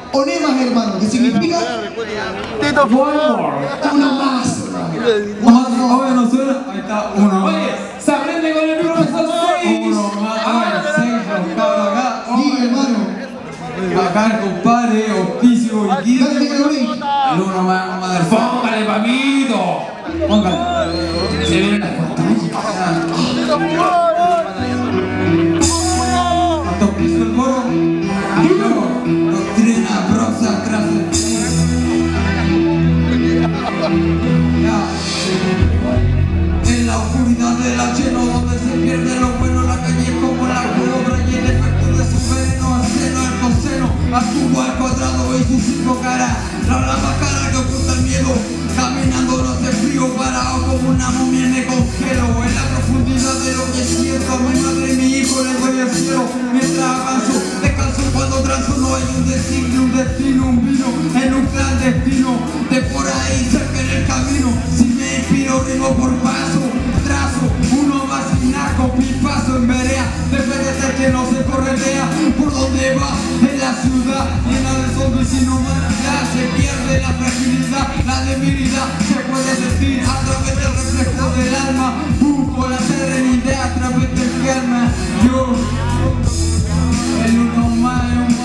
Onemas, hermano, que significa Tito uno más. Oye, no suena. Ahí está, uno. Oye, se aprende con el profesor 6. Uno más. Oye, 6 los cabros acá. Sí, hermano. Acá el compadre, Hospicio y Guido. Dale, Gabriel. El uno más, motherfucker. Póngale, papito. Póngale. Se vienen las pantallas. Hasta Hospicio el coro. Doctrina, prosa, clase. En la oscuridad de la lleno donde se pierde lo bueno, la calle es como la cobra y el efecto de su veneno al seno, al coseno, al cubo, al cuadrado y sus 5 caras. La rama cara que oculta el miedo, caminando no hace frío, parado como una momia me congelo. En la profundidad de lo que siento, a mi madre y mi hijo les doy el cielo. Mientras avanzo, descanso cuando transo, no hay un designio, un destino, un vino en un clandestino. De por ahí cerca en el camino, si me inspiro rimo por paso, trazo, uno más sin naco, mi paso en vereda, debe de ser que no se corretea. Por donde va en la ciudad, llena de zombies y no humanidad, se pierde la fragilidad, la debilidad, se puede sentir a través del reflejo del alma. Busco la serenidad a través del calma. Yo, el uno más es un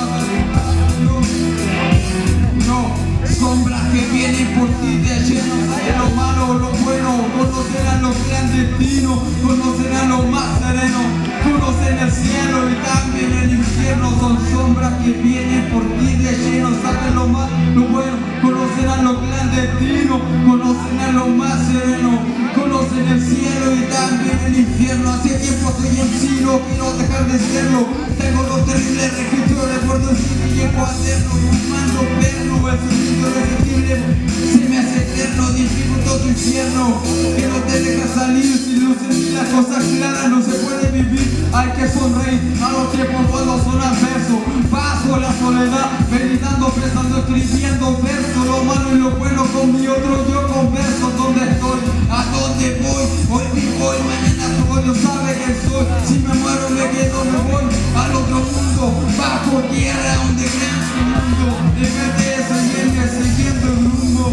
sombras que vienen por ti de lleno de lo malo, lo bueno, conocerán los clandestinos, conocerán lo más sereno, conocen el cielo y también el infierno. Son sombras que vienen por ti de lleno, saben lo malo, lo bueno, conocerán los clandestinos, conocerán lo más sereno, conocen el cielo y también el infierno. Hace tiempo estoy en sí, no quiero dejar de serlo, tengo los terribles registros de por y en cuaderno, un mando perno, el sonido irresistible se me hace eterno, disfruto tu infierno que no te deja salir sin luces ni las cosas claras, no se puede vivir, hay que sonreír a los tiempos cuando sonar verso, paso la soledad, meditando, pensando, escribiendo verso, lo malo y lo bueno con mi otro yo converso. ¿Dónde estoy? ¿A dónde voy? Hoy vivo y mañana soy, Dios sabe quién soy, si me muero me quedo, me voy al otro mundo, bajo tierra donde crean su mundo, en vez de eso siguiendo el rumbo,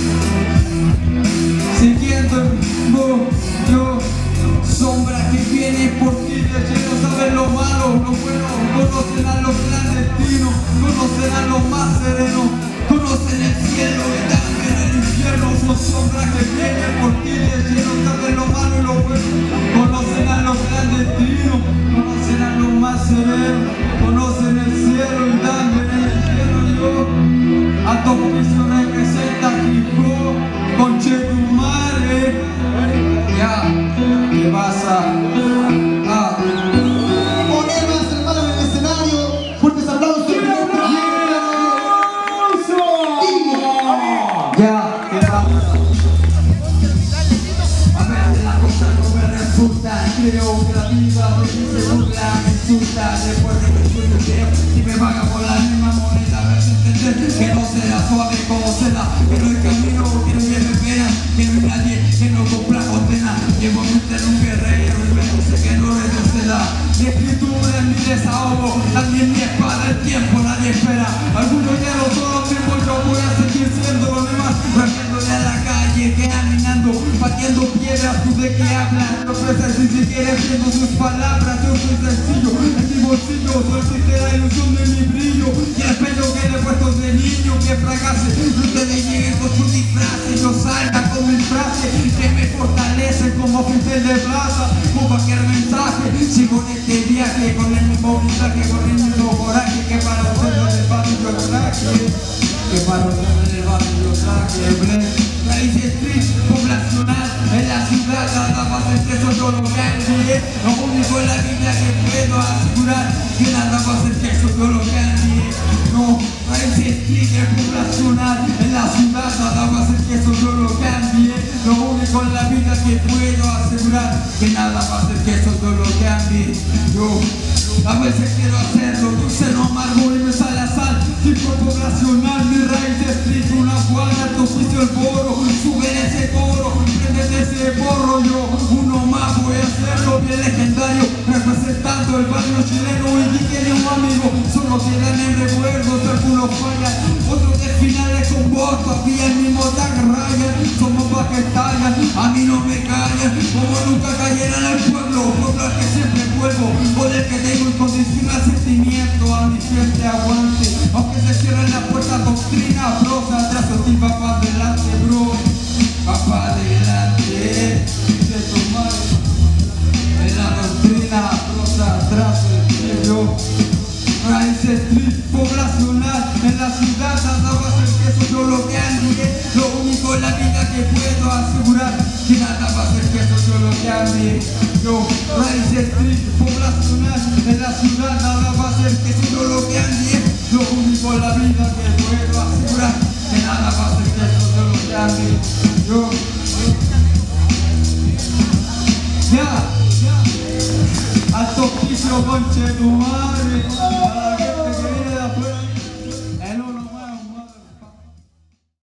siguiendo el rumbo. Yo, sombras que vienen por ti de lleno, saben lo malo, lo bueno, conocerán los clandestinos, conocerán lo más sereno, conocen el cielo y también el infierno. Son sombras que vienen por ti de lleno, saben lo malo y lo bueno, conocerán los clandestinos, conocerán lo más sereno, conocen el cielo y también el infierno. Yo, a tu juicio representa Fijo, Conchetumare. Ya, ¿qué pasa? Onemas, hermano, en el escenario. Fuertes aplausos. Ya, ¿qué pasa? A veces las cosas no me resultan, creo que la vida de mí se burla, me insulta, después de que sueño creo, si me paga por la misma moneda, a veces entender que no será suave como seda, que no hay camino, que no lleve pena, que no hay nadie que no cumpla condena, llevo mi mente en un guerrero y me dice que no retroceda. Mi escritura es mi desahogo, también mi espada, el tiempo nadie espera, algunos ya no son los mismos, yo voy a seguir siendo los demás, rapeándole a la calle, caminando, pateando piedras, tú de qué hablas, no prestas ni siquiera entiendo sus palabras, yo soy sencillo, en mi bolsillo, soy sincera ilusión de mi brillo, y el pelo que le he puesto de niño, que fracase, no ustedes lleguen con su disfraz, y yo salga con mi frase, que me fortalece como pincel de plaza, con cualquier mensaje, sigo en este viaje, con el mismo mensaje, con el mismo coraje, que para ustedes el barrio yo traje, que para ustedes el barrio yo traje, Raíz Street, poblacional, en la ciudad nada más es que eso yo lo cambié, lo único en la vida que puedo asegurar, que nada más es que eso yo lo cambié, no, Raíz Street es poblacional, en la ciudad nada más es que eso yo lo cambié, lo único en la vida que puedo asegurar, que nada más es que eso yo lo cambié, yo a veces quiero hacerlo, dulce no amargo y me sale a sal, tipo poblacional, mi Raíz Street, una guana, tu juicio el boro, sube en ese coro, prende ese porro, yo uno más voy a hacerlo bien legendario, representando el barrio chileno y que tiene un amigo, solo quedan en recuerdos, algunos fallan doctrina, prosa, trazo ti va pa' adelante, bro. Va pa' adelante, de tomar. En la doctrina, prosa, trazo el tío. Raíces poblacional, en la ciudad nada va a ser queso, yo lo que ande. Lo único en la vida que puedo asegurar, que nada va a ser queso, yo lo que ande. Yo, raíces poblacional, en la ciudad nada va a ser queso, yo lo que ande. Lo único en la vida que puedo asegurar, que nada va a ser queso, yo lo que ande. Yo, ya, alto piso, conche tu madre.